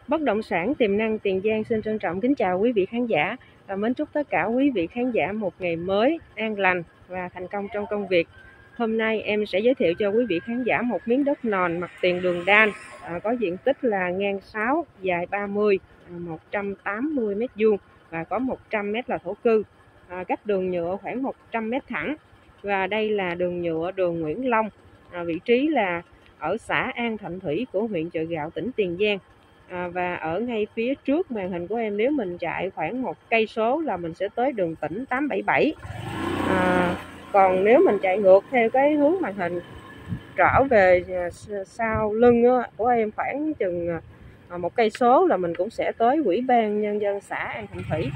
Bất động sản tiềm năng Tiền Giang xin trân trọng kính chào quý vị khán giả và mến chúc tất cả quý vị khán giả một ngày mới an lành và thành công trong công việc. Hôm nay em sẽ giới thiệu cho quý vị khán giả một miếng đất nền mặt tiền đường đan, có diện tích là ngang 6, dài 30, 180 m² và có 100 m là thổ cư, cách đường nhựa khoảng 100 m thẳng. Và đây là đường nhựa đường Nguyễn Long, vị trí là ở xã An Thạnh Thủy của huyện Chợ Gạo, tỉnh Tiền Giang. Và ở ngay phía trước màn hình của em, nếu mình chạy khoảng 1 cây số là mình sẽ tới đường tỉnh 877. Còn nếu mình chạy ngược theo cái hướng màn hình trở về sau lưng của em khoảng chừng 1 cây số là mình cũng sẽ tới Ủy ban Nhân dân xã An Thạnh Thủy.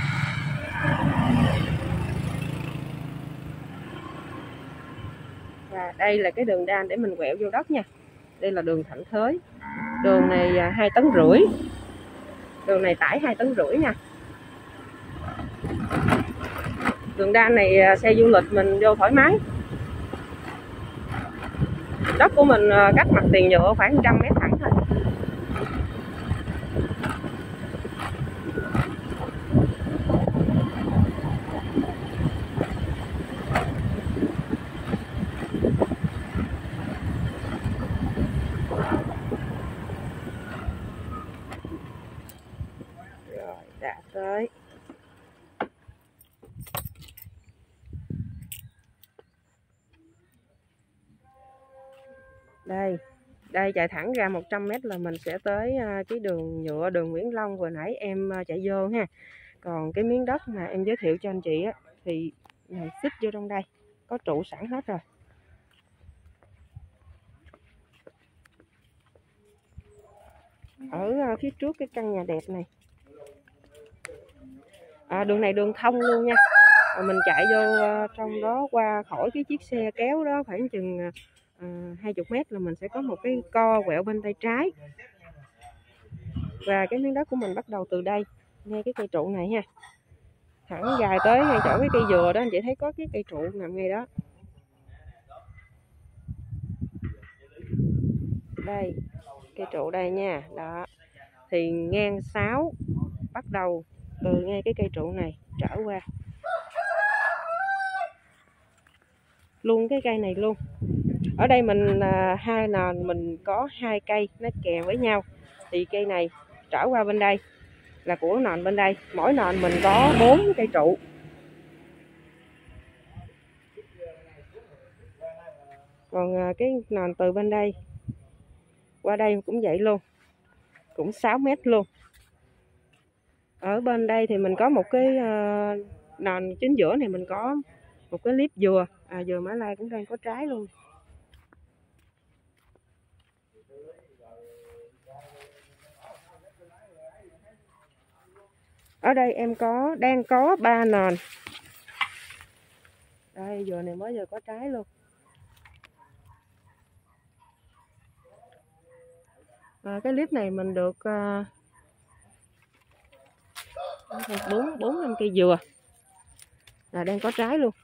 Và đây là cái đường đan để mình quẹo vô đất nha. Đây là đường Thạnh Thới. Đường này 2,5 tấn. Đường này tải 2,5 tấn nha. Đường đan này xe du lịch mình vô thoải mái. Đất của mình cách mặt tiền nhựa khoảng 100 m thẳng thôi. Rồi, đã tới. Đây chạy thẳng ra 100 m là mình sẽ tới cái đường nhựa đường Nguyễn Long vừa nãy em chạy vô ha. Còn cái miếng đất mà em giới thiệu cho anh chị thì mình xích vô trong đây, có trụ sẵn hết rồi. Ở phía trước cái căn nhà đẹp này, đường này đường thông luôn nha. Mình chạy vô trong đó, qua khỏi cái chiếc xe kéo đó khoảng chừng 20 m là mình sẽ có một cái co quẹo bên tay trái. Và cái miếng đất của mình bắt đầu từ đây, ngay cái cây trụ này ha, thẳng dài tới ngay chỗ cái cây dừa đó, anh chị thấy có cái cây trụ nằm ngay đó. Đây, cây trụ đây nha, đó. Thì ngang 6 bắt đầu từ ngay cái cây trụ này trở qua luôn cái cây này luôn. Ở đây mình hai nền mình có 2 cây nó kèm với nhau, thì cây này trở qua bên đây là của nền bên đây. Mỗi nền mình có 4 cây trụ. Còn cái nền từ bên đây qua đây cũng vậy luôn, cũng 6 m luôn. Ở bên đây thì mình có một cái nền chính giữa này, mình có một cái clip dừa, dừa Mã Lai cũng đang có trái luôn. Ở đây em đang có 3 nền. Đây, dừa này mới vừa có trái luôn. Cái clip này mình được 4-5 cây dừa là đang có trái luôn.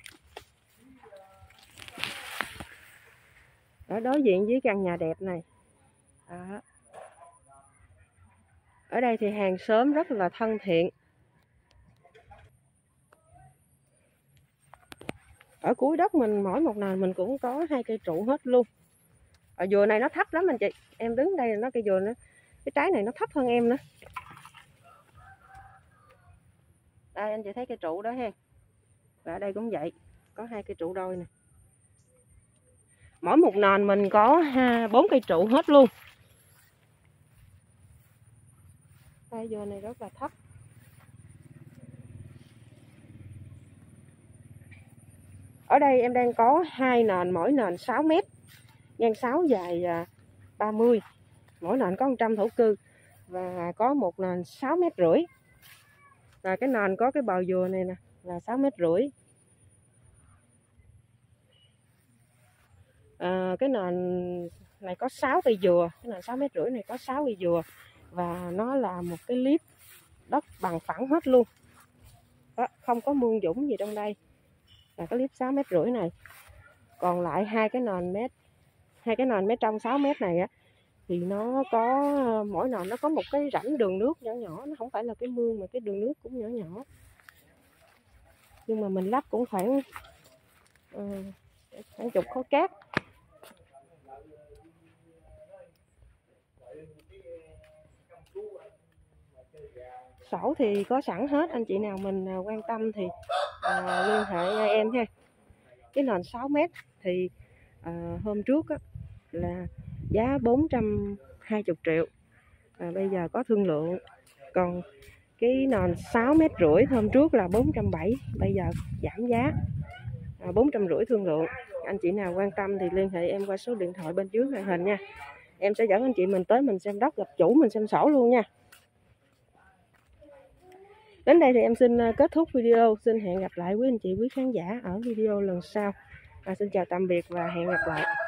Ở đối diện với căn nhà đẹp này. Ở đây thì hàng xóm rất là thân thiện. Ở cuối đất mình mỗi một nền mình cũng có 2 cây trụ hết luôn. Ở dừa này nó thấp lắm anh chị. Em đứng đây là nó cây dừa nữa. Cái trái này nó thấp hơn em nữa. Đây anh chị thấy cây trụ đó ha. Và ở đây cũng vậy, có 2 cây trụ đôi nè. Mỗi một nền mình có 4 cây trụ hết luôn. Đây dừa này rất là thấp. Ở đây em đang có 2 nền, mỗi nền 6 m, ngang 6 dài 30. Mỗi nền có 100 thổ cư và có một nền 6,5 m. Và cái nền có cái bờ dừa này nè là 6,5 m. Cái nền này có 6 cây dừa, cái nền 6,5 m này có 6 cây dừa và nó là một cái clip đất bằng phẳng hết luôn. Đó, không có mương dũng gì trong đây. Là cái clip 6,5 m này. Còn lại hai cái nền mét trong 6 m này thì nó có mỗi nồi nó có một cái rãnh đường nước nhỏ nhỏ, nó không phải là cái mương mà cái đường nước cũng nhỏ nhỏ, nhưng mà mình lắp cũng khoảng chục khối cát. Sổ thì có sẵn hết, anh chị nào mình quan tâm thì liên hệ em ha. Cái nền 6 m thì hôm trước á, là giá 420 triệu, bây giờ có thương lượng. Còn cái nền 6,5 m hôm trước là 470, bây giờ giảm giá 450 thương lượng. Anh chị nào quan tâm thì liên hệ em qua số điện thoại bên dưới màn hình nha. Em sẽ dẫn anh chị mình tới mình xem đất, gặp chủ, mình xem sổ luôn nha. Đến đây thì em xin kết thúc video. Xin hẹn gặp lại quý anh chị, quý khán giả ở video lần sau. Xin chào tạm biệt và hẹn gặp lại.